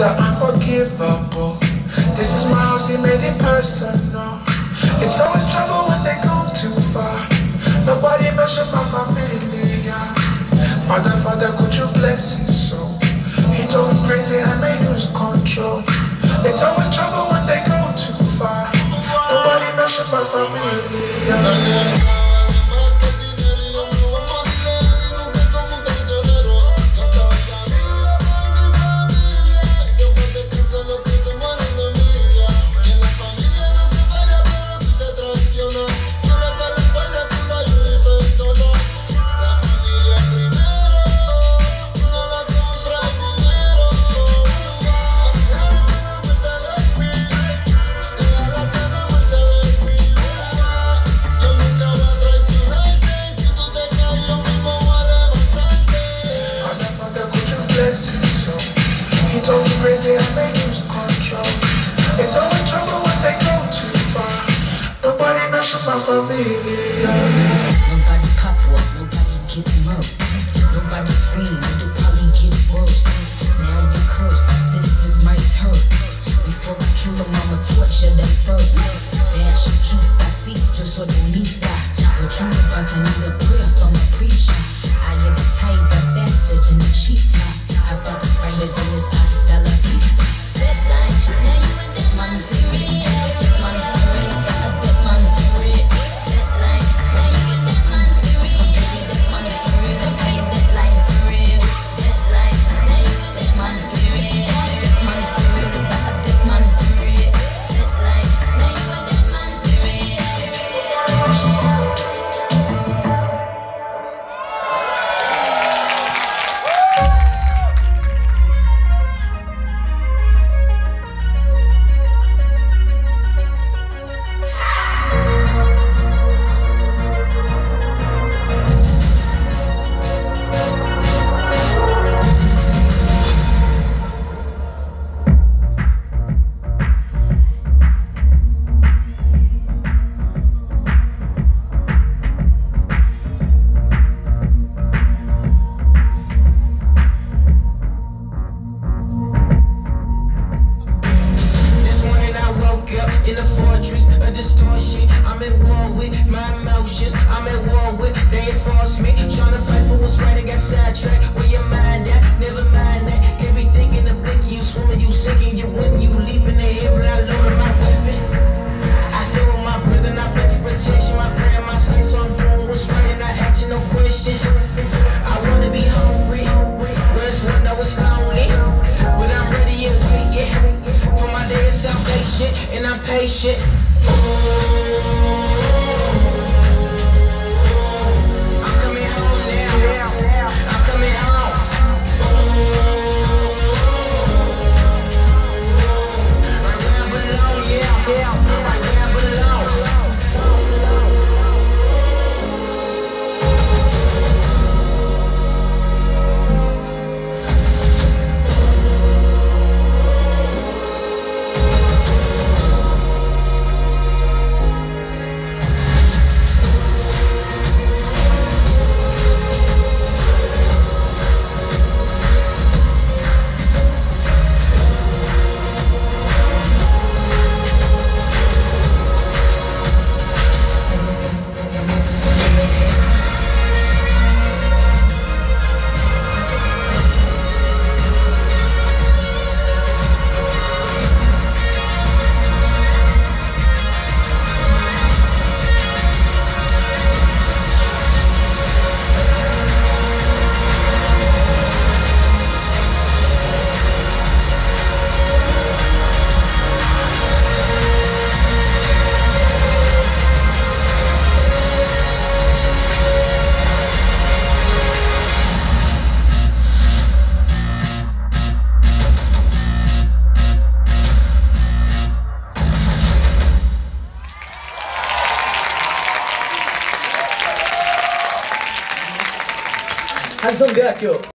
Father, unforgivable. This is my house, he made it personal. It's always trouble when they go too far. Nobody mess with my family. Father, could you bless his soul? He told him crazy and may lose control. It's always trouble when they go too far. Nobody mess with my family. He told me crazy and may lose control. It's always trouble when they go too far. Nobody mess with my family. Nobody pop off, nobody get murked. Nobody scream, it'll probably get worse. Now you curse, this is my turf. Before I kill them, I'ma torture them first. That chiquita, sí, yo soy bonita. But you about to need a prayer from a preacher. I am a tiger, faster than a cheetah. I got the spider than this hasta la vista. Deadline, now you a dead man for real. Dead man for real, got a dead man for real. Deadline, now you a dead man for real. Dead man for real, I tell you deadline for real. Deadline, now you a dead man for real. Dead man for real, I got a dead man for real. Deadline, now you a dead man for real. In a fortress, a distortion. I'm at war with my emotions. I'm at war with, they enforce me. Trying to fight for what's right and got sidetracked. Where your mind at? Never mind that. Can't be thinking of blinking. You swimming, you sinking, you winning, you leaving the air without loading my weapon. I still with my brother and I pray for protection. My prayer, my sight, so I'm doing what's right and not asking no questions. I wanna be home free. Where's one that was lonely? But I'm ready and waiting for my day of salvation, and I'm patient. I'm coming home now. I'm coming home. Right where I belong, yeah. Right where I belong. 한성대학교